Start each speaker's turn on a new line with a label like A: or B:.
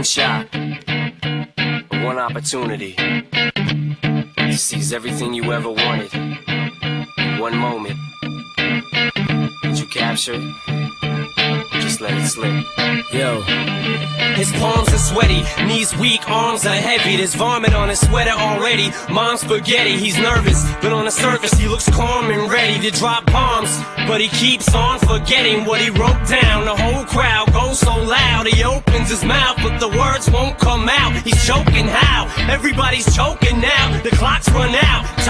A: one shot, one opportunity to seize everything you ever wanted in one moment. Did you capture it? Or just let it slip? Yo. His palms are sweaty, knees weak, arms are heavy. There's vomit on his sweater already. Mom's spaghetti, he's nervous, but on the surface he looks calm and ready to drop bombs. But he keeps on forgetting what he wrote down. The whole crowd goes so loud, he opens his mouth, but the words won't come out. He's choking how? Everybody's choking now. The clock's run out.